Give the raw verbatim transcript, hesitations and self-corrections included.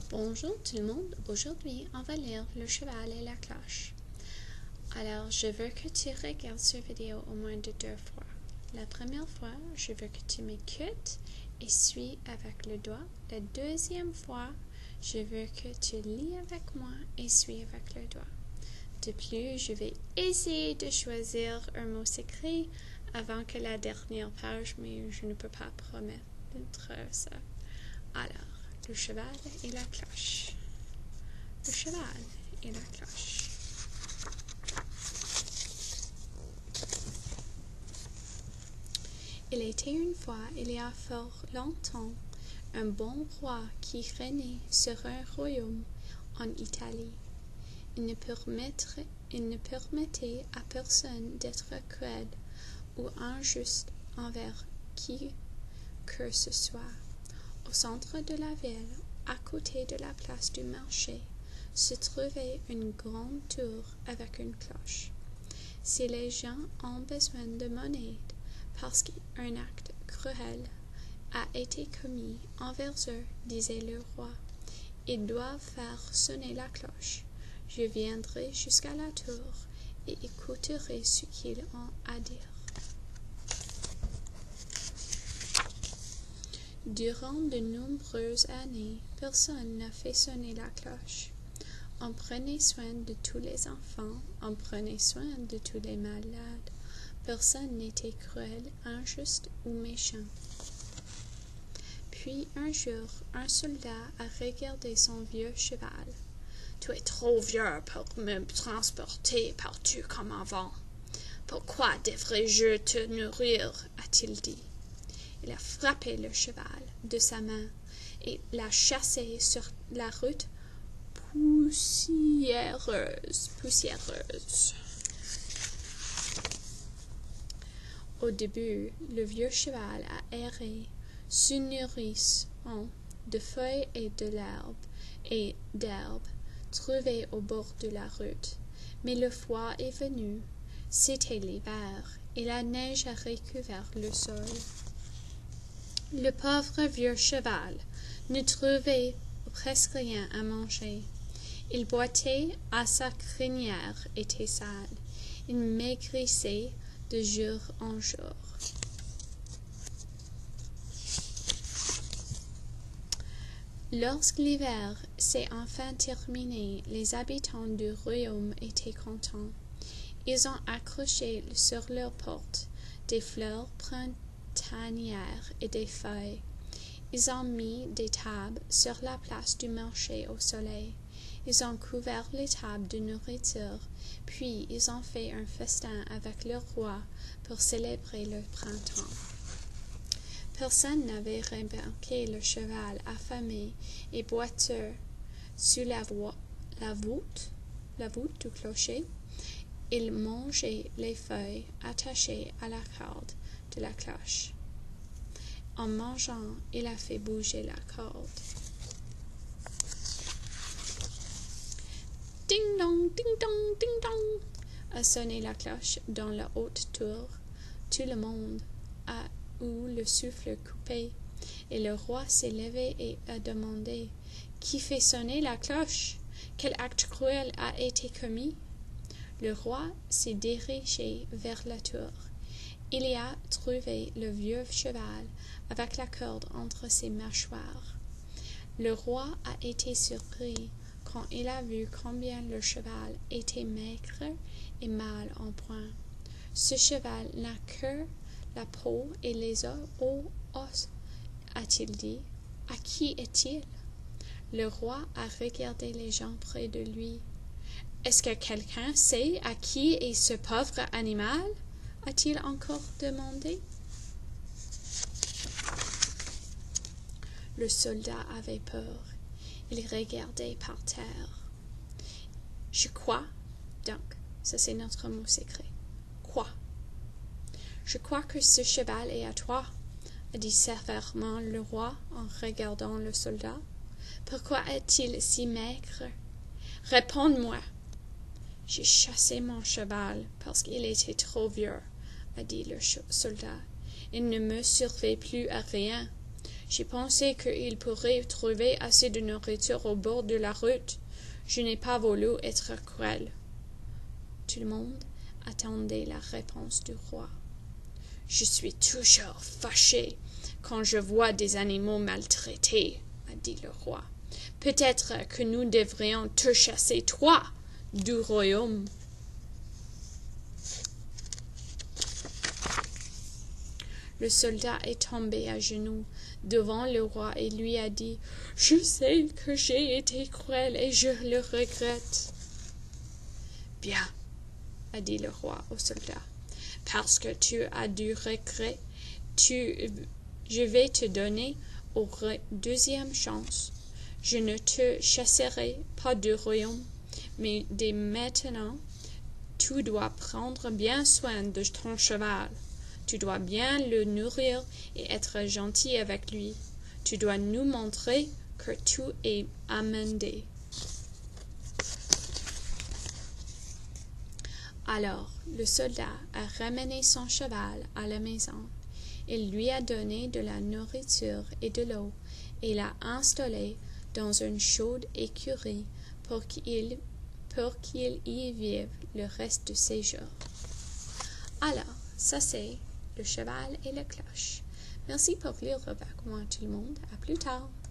Bonjour tout le monde, aujourd'hui on va lire Le cheval et la cloche. Alors je veux que tu regardes cette vidéo au moins de deux fois. La première fois, je veux que tu m'écoutes et suis avec le doigt. La deuxième fois, je veux que tu lis avec moi et suis avec le doigt. De plus, je vais essayer de choisir un mot secret avant que la dernière page, mais je ne peux pas promettre ça. Alors, le cheval et la cloche. Le cheval et la cloche. Il était une fois, il y a fort longtemps, un bon roi qui régnait sur un royaume en Italie. Il ne permettrait, il ne permettait à personne d'être cruel ou injuste envers qui que ce soit. Au centre de la ville, à côté de la place du marché, se trouvait une grande tour avec une cloche. Si les gens ont besoin de monnaie parce qu'un acte cruel a été commis envers eux, disait le roi, ils doivent faire sonner la cloche. Je viendrai jusqu'à la tour et écouterai ce qu'ils ont à dire. Durant de nombreuses années, personne n'a fait sonner la cloche. On prenait soin de tous les enfants, on prenait soin de tous les malades. Personne n'était cruel, injuste ou méchant. Puis un jour, un soldat a regardé son vieux cheval. « Tu es trop vieux pour me transporter partout comme avant. Pourquoi devrais-je te nourrir ?» a-t-il dit. Il a frappé le cheval de sa main et l'a chassé sur la route poussiéreuse. poussiéreuse. Au début, le vieux cheval a erré, se nourrissant de feuilles et de l'herbe et d'herbes trouvées au bord de la route. Mais le froid est venu, c'était l'hiver, et la neige a recouvert le sol. Le pauvre vieux cheval ne trouvait presque rien à manger. Il boitait à sa crinière, était sale. Il maigrissait de jour en jour. Lorsque l'hiver s'est enfin terminé, les habitants du royaume étaient contents. Ils ont accroché sur leurs portes des fleurs printanières et des feuilles. Ils ont mis des tables sur la place du marché au soleil. Ils ont couvert les tables de nourriture, puis ils ont fait un festin avec le roi pour célébrer le printemps. Personne n'avait remarqué le cheval affamé et boiteux sous la, la voûte, la voûte du clocher. Il mangeait les feuilles attachées à la corde de la cloche. En mangeant, il a fait bouger la corde. Ding dong, ding dong, ding dong, a sonné la cloche dans la haute tour. Tout le monde a eu le souffle coupé, et le roi s'est levé et a demandé « Qui fait sonner la cloche? Quel acte cruel a été commis ?» Le roi s'est dirigé vers la tour. Il y a trouvé le vieux cheval avec la corde entre ses mâchoires. Le roi a été surpris quand il a vu combien le cheval était maigre et mal en point. Ce cheval n'a que la peau et les os, a-t-il dit. À qui est-il? Le roi a regardé les gens près de lui. Est-ce que quelqu'un sait à qui est ce pauvre animal? A-t-il encore demandé. Le soldat avait peur. Il regardait par terre. Je crois, donc, ça c'est notre mot secret. Quoi? Je crois que ce cheval est à toi, a dit sévèrement le roi en regardant le soldat. Pourquoi est-il si maigre? Réponds-moi. J'ai chassé mon cheval parce qu'il était trop vieux, a dit le soldat. Il ne me servait plus à rien. J'ai pensé qu'il pourrait trouver assez de nourriture au bord de la route. Je n'ai pas voulu être cruel. » Tout le monde attendait la réponse du roi. « Je suis toujours fâché quand je vois des animaux maltraités, » a dit le roi. « Peut-être que nous devrions te chasser, toi, du royaume. » Le soldat est tombé à genoux devant le roi et lui a dit « Je sais que j'ai été cruel et je le regrette. »« Bien, » a dit le roi au soldat, « parce que tu as du regret, tu, je vais te donner une deuxième chance. Je ne te chasserai pas du royaume, mais dès maintenant, tu dois prendre bien soin de ton cheval. Tu dois bien le nourrir et être gentil avec lui. Tu dois nous montrer que tu es amendé. » Alors, le soldat a ramené son cheval à la maison. Il lui a donné de la nourriture et de l'eau et l'a installé dans une chaude écurie pour qu'il pour qu'il y vive le reste de ses jours. Alors, ça c'est Le cheval et la cloche. Merci pour lire avec moi tout le monde. À plus tard.